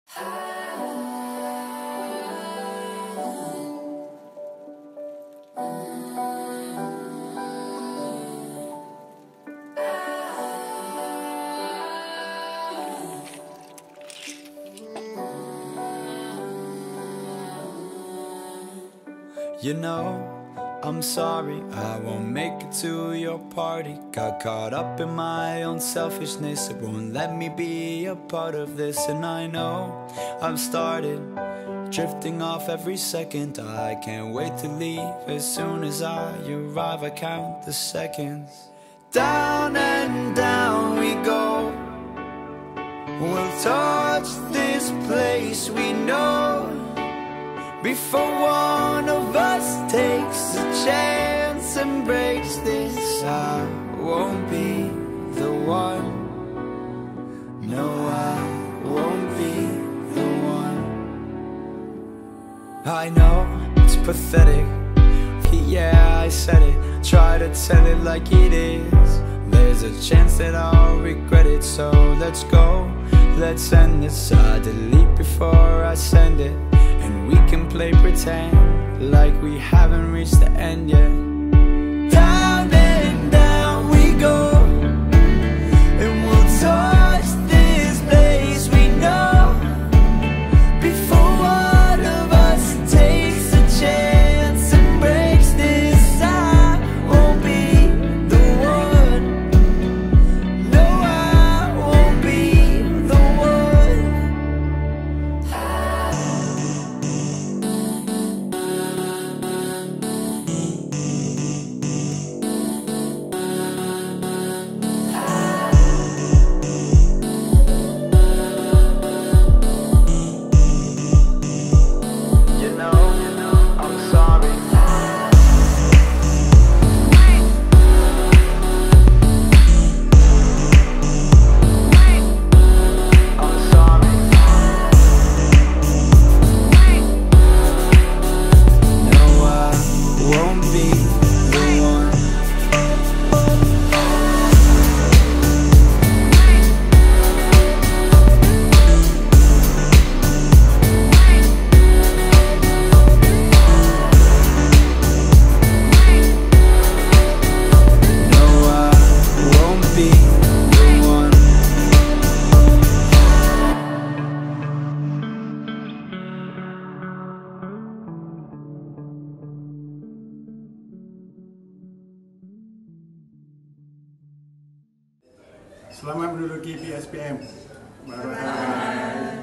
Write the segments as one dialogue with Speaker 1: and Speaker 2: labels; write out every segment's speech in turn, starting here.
Speaker 1: You know, I'm sorry, I won't make it to your party. Got caught up in my own selfishness, it won't let me be a part of this. And I know I've started drifting off every second. I can't wait to leave as soon as I arrive. I count the seconds. Down and down we go. We'll touch this place we know before one of us takes a chance and breaks this. I won't be the one. No, I won't be the one. I know it's pathetic. Yeah, I said it. Try to tell it like it is. There's a chance that I'll regret it. So let's go, let's end this. I delete before I send it, and we can play pretend like we haven't reached the end yet. Down and down we go, and we'll touch this place we know before one of us takes a chance and breaks this. I won't be the one. No, I won't be the one. You know, I'm sorry. I'm sorry. No, I won't be the one. No, I won't be the one.
Speaker 2: Selamat menduduki PSPM. Bye-bye.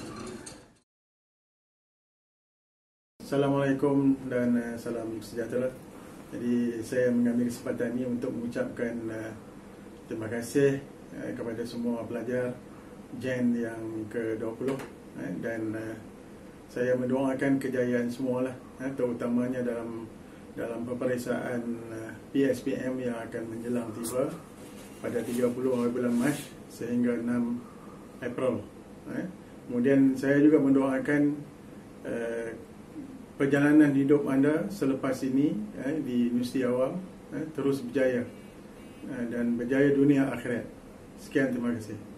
Speaker 2: Assalamualaikum dan salam sejahtera. Jadi saya mengambil kesempatan ini untuk mengucapkan terima kasih kepada semua pelajar Gen yang ke-20 dan saya mendoakan kejayaan semualah, terutamanya dalam peperiksaan PSPM yang akan menjelang tiba pada 30 hari bulan Mac sehingga 6 April. Kemudian saya juga mendoakan perjalanan hidup anda selepas ini di Universiti Awam terus berjaya dan berjaya dunia akhirat. Sekian, terima kasih.